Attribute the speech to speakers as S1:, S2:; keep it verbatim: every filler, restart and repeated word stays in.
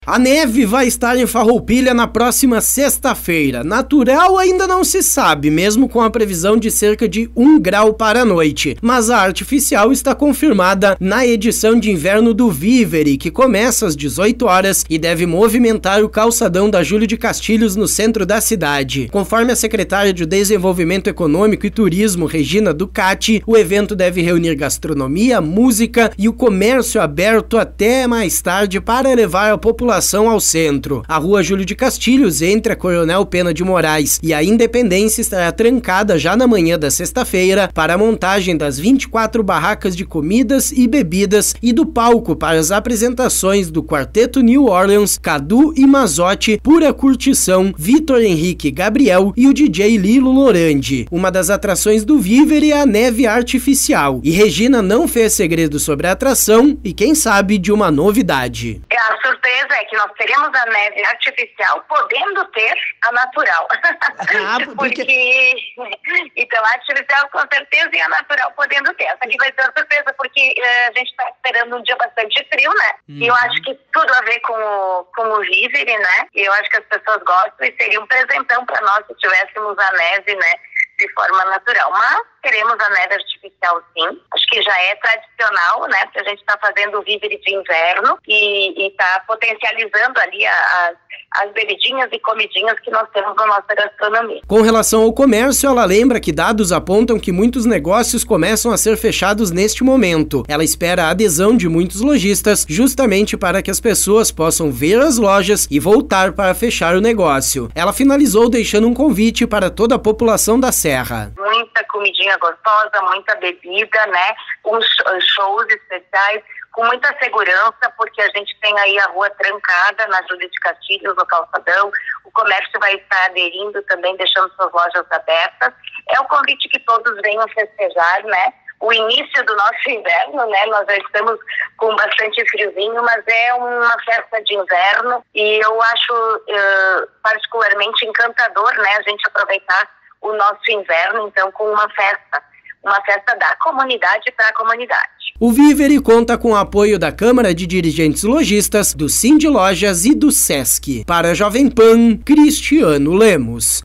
S1: A neve vai estar em Farroupilha na próxima sexta-feira. Natural ainda não se sabe, mesmo com a previsão de cerca de um grau para a noite. Mas a artificial está confirmada na edição de inverno do Vivere, que começa às dezoito horas e deve movimentar o calçadão da Júlio de Castilhos no centro da cidade. Conforme a secretária de Desenvolvimento Econômico e Turismo, Regina Ducati, o evento deve reunir gastronomia, música e o comércio aberto até mais tarde para levar a população ao centro. A rua Júlio de Castilhos, entre a Coronel Pena de Moraes e a Independência, estará trancada já na manhã da sexta-feira para a montagem das vinte e quatro barracas de comidas e bebidas e do palco para as apresentações do Quarteto New Orleans, Cadu e Mazotti, Pura Curtição, Vitor Henrique Gabriel e o D J Lilo Lorandi. Uma das atrações do Vivere é a neve artificial, e Regina não fez segredo sobre a atração e, quem sabe, de uma novidade.
S2: A surpresa é que nós teremos a neve artificial podendo ter a natural.
S1: Ah, porque...
S2: porque... Então, a artificial com certeza e a natural podendo ter. Essa aqui vai ser uma surpresa porque uh, a gente está esperando um dia bastante frio, né? Uhum. E eu acho que tudo a ver com o, com o Vivere, né? E eu acho que as pessoas gostam e seria um presentão para nós se tivéssemos a neve, né? De forma natural, mas queremos a neve artificial sim, acho que já é tradicional, né, porque a gente está fazendo o Vivere de inverno e está potencializando ali as, as bebidinhas e comidinhas que nós temos na nossa gastronomia.
S1: Com relação ao comércio, ela lembra que dados apontam que muitos negócios começam a ser fechados neste momento. Ela espera a adesão de muitos lojistas justamente para que as pessoas possam ver as lojas e voltar para fechar o negócio. Ela finalizou deixando um convite para toda a população da Serra.
S2: Muita comidinha gostosa, muita bebida, né? Uns shows especiais, com muita segurança, porque a gente tem aí a rua trancada na Júlio de Castilhos, no calçadão. O comércio vai estar aderindo também, deixando suas lojas abertas. É o convite que todos venham festejar, né? O início do nosso inverno, né? Nós já estamos com bastante friozinho, mas é uma festa de inverno e eu acho uh, particularmente encantador, né? A gente aproveitar o nosso inverno, então, com uma festa, uma festa da comunidade para a comunidade.
S1: O Vivere conta com o apoio da Câmara de Dirigentes Lojistas, do Sindilojas e do Sesc. Para a Jovem Pan, Cristiano Lemos.